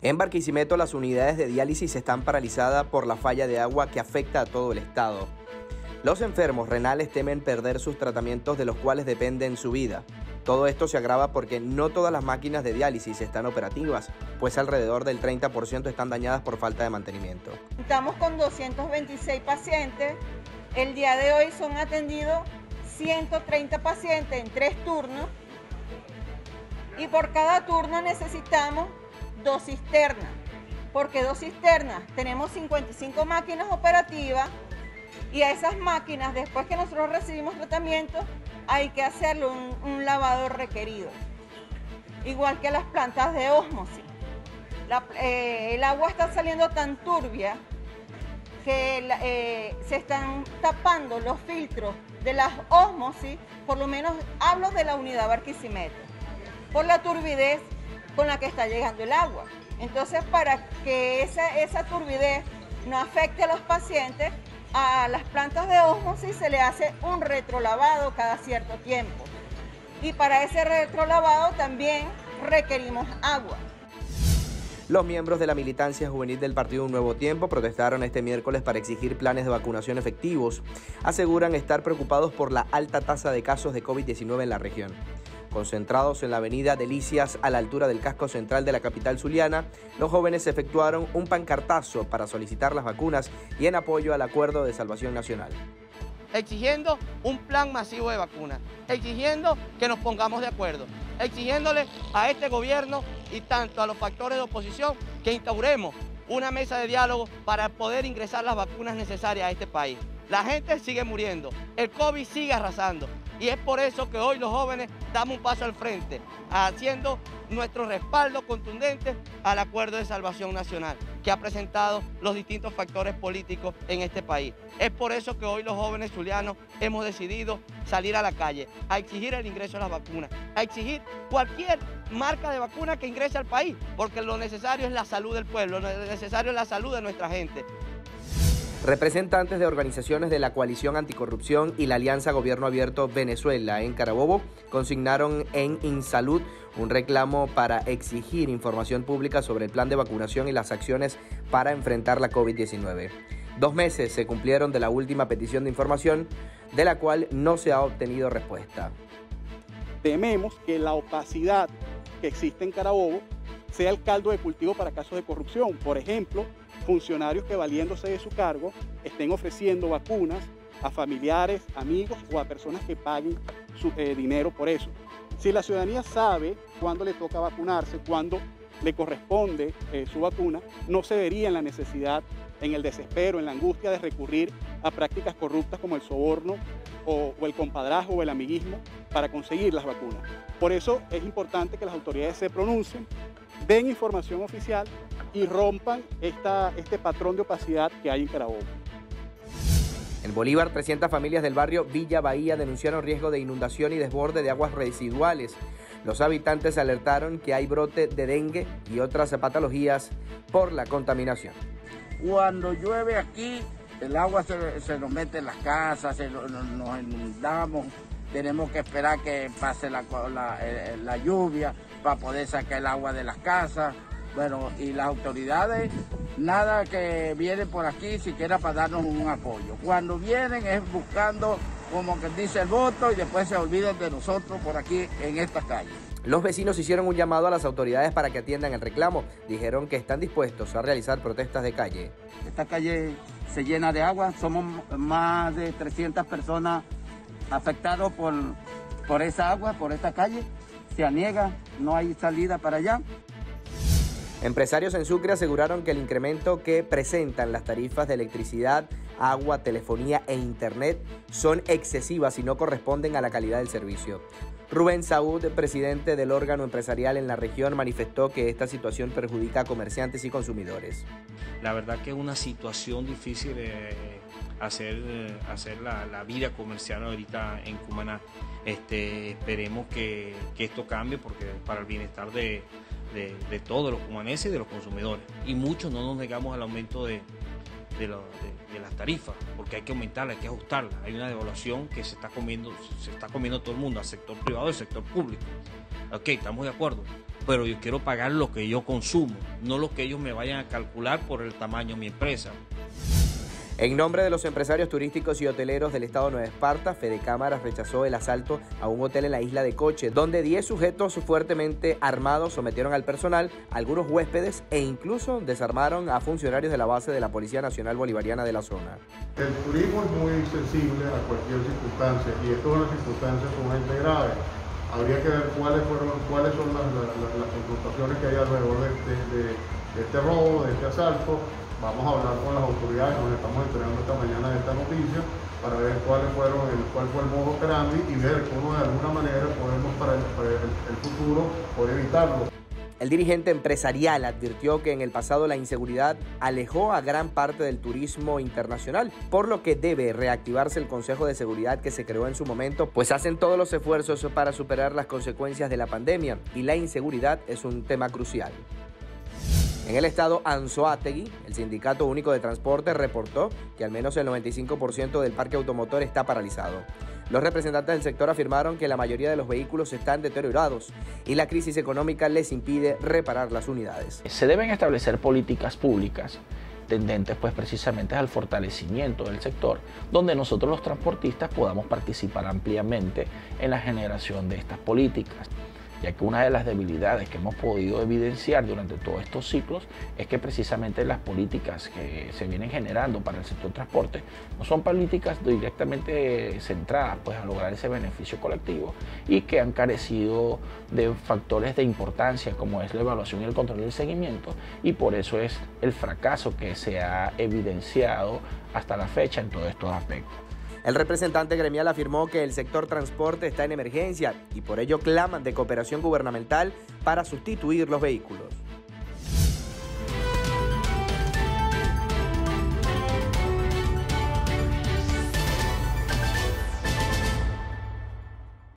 En Barquisimeto, las unidades de diálisis están paralizadas por la falla de agua que afecta a todo el estado. Los enfermos renales temen perder sus tratamientos de los cuales dependen su vida. Todo esto se agrava porque no todas las máquinas de diálisis están operativas, pues alrededor del 30% están dañadas por falta de mantenimiento. Estamos con 226 pacientes. El día de hoy son atendidos 130 pacientes en 3 turnos. Y por cada turno necesitamos 2 cisternas. ¿Por qué 2 cisternas? Tenemos 55 máquinas operativas y a esas máquinas, después que nosotros recibimos tratamiento, hay que hacerle un lavado requerido. Igual que las plantas de ósmosis. El agua está saliendo tan turbia que se están tapando los filtros de las ósmosis, por lo menos hablo de la unidad Barquisimeto, por la turbidez con la que está llegando el agua. Entonces, para que esa turbidez no afecte a los pacientes, a las plantas de ósmosis se le hace un retrolavado cada cierto tiempo. Y para ese retrolavado también requerimos agua. Los miembros de la militancia juvenil del Partido Un Nuevo Tiempo protestaron este miércoles para exigir planes de vacunación efectivos. Aseguran estar preocupados por la alta tasa de casos de COVID-19 en la región. Concentrados en la avenida Delicias a la altura del casco central de la capital zuliana, los jóvenes efectuaron un pancartazo para solicitar las vacunas y en apoyo al Acuerdo de Salvación Nacional. Exigiendo un plan masivo de vacunas, exigiendo que nos pongamos de acuerdo, exigiéndole a este gobierno y tanto a los factores de oposición que instauremos una mesa de diálogo para poder ingresar las vacunas necesarias a este país. La gente sigue muriendo, el COVID sigue arrasando y es por eso que hoy los jóvenes damos un paso al frente, haciendo nuestro respaldo contundente al Acuerdo de Salvación Nacional que ha presentado los distintos factores políticos en este país. Es por eso que hoy los jóvenes zulianos hemos decidido salir a la calle a exigir el ingreso de las vacunas, a exigir cualquier marca de vacuna que ingrese al país, porque lo necesario es la salud del pueblo, lo necesario es la salud de nuestra gente. Representantes de organizaciones de la Coalición Anticorrupción y la Alianza Gobierno Abierto Venezuela en Carabobo consignaron en InSalud un reclamo para exigir información pública sobre el plan de vacunación y las acciones para enfrentar la COVID-19. 2 meses se cumplieron de la última petición de información, de la cual no se ha obtenido respuesta. Tememos que la opacidad que existe en Carabobo sea el caldo de cultivo para casos de corrupción. Por ejemplo, funcionarios que valiéndose de su cargo estén ofreciendo vacunas a familiares, amigos o a personas que paguen su dinero por eso. Si la ciudadanía sabe cuándo le toca vacunarse, cuándo le corresponde su vacuna, no se vería en la necesidad, en el desespero, en la angustia de recurrir a prácticas corruptas como el soborno o el compadrazgo o el amiguismo para conseguir las vacunas. Por eso es importante que las autoridades se pronuncien, den información oficial y rompan este patrón de opacidad que hay en Carabobo. En Bolívar, 300 familias del barrio Villa Bahía denunciaron riesgo de inundación y desborde de aguas residuales. Los habitantes alertaron que hay brote de dengue y otras patologías por la contaminación. Cuando llueve aquí, el agua se nos mete en las casas, nos inundamos. Tenemos que esperar que pase la lluvia para poder sacar el agua de las casas. Bueno, y las autoridades, nada que vienen por aquí siquiera para darnos un apoyo. Cuando vienen es buscando, como que dice, el voto y después se olvidan de nosotros por aquí en esta calle. Los vecinos hicieron un llamado a las autoridades para que atiendan el reclamo. Dijeron que están dispuestos a realizar protestas de calle. Esta calle se llena de agua, somos más de 300 personas afectados por esa agua, por esta calle. Se aniega, no hay salida para allá. Empresarios en Sucre aseguraron que el incremento que presentan las tarifas de electricidad, agua, telefonía e internet son excesivas y no corresponden a la calidad del servicio. Rubén Saúd, presidente del órgano empresarial en la región, manifestó que esta situación perjudica a comerciantes y consumidores. La verdad que es una situación difícil hacer la vida comercial ahorita en Cumaná. Esperemos que esto cambie porque para el bienestar de todos los cumaneses y de los consumidores. Y muchos no nos negamos al aumento de las tarifas, porque hay que aumentarlas, hay que ajustarlas. Hay una devaluación que se está comiendo todo el mundo, al sector privado y al sector público. Ok, estamos de acuerdo, pero yo quiero pagar lo que yo consumo, no lo que ellos me vayan a calcular por el tamaño de mi empresa. En nombre de los empresarios turísticos y hoteleros del estado de Nueva Esparta, Fede Cámaras rechazó el asalto a un hotel en la isla de Coche, donde 10 sujetos fuertemente armados sometieron al personal, algunos huéspedes e incluso desarmaron a funcionarios de la base de la Policía Nacional Bolivariana de la zona. El turismo es muy sensible a cualquier circunstancia y esto es una circunstancia sumamente grave. Habría que ver cuáles son las confrontaciones que hay alrededor de este robo, de este asalto. Vamos a hablar con las autoridades, nos estamos enterando esta mañana de esta noticia para ver cuál fue el modo operandi y ver cómo de alguna manera podemos para el futuro poder evitarlo. El dirigente empresarial advirtió que en el pasado la inseguridad alejó a gran parte del turismo internacional, por lo que debe reactivarse el Consejo de Seguridad que se creó en su momento, pues hacen todos los esfuerzos para superar las consecuencias de la pandemia y la inseguridad es un tema crucial. En el estado Anzoátegui, el Sindicato Único de Transporte reportó que al menos el 95% del parque automotor está paralizado. Los representantes del sector afirmaron que la mayoría de los vehículos están deteriorados y la crisis económica les impide reparar las unidades. Se deben establecer políticas públicas tendentes pues precisamente al fortalecimiento del sector, donde nosotros los transportistas podamos participar ampliamente en la generación de estas políticas, ya que una de las debilidades que hemos podido evidenciar durante todos estos ciclos es que precisamente las políticas que se vienen generando para el sector transporte no son políticas directamente centradas pues a lograr ese beneficio colectivo y que han carecido de factores de importancia como es la evaluación y el control del seguimiento, y por eso es el fracaso que se ha evidenciado hasta la fecha en todos estos aspectos. El representante gremial afirmó que el sector transporte está en emergencia y por ello claman de cooperación gubernamental para sustituir los vehículos.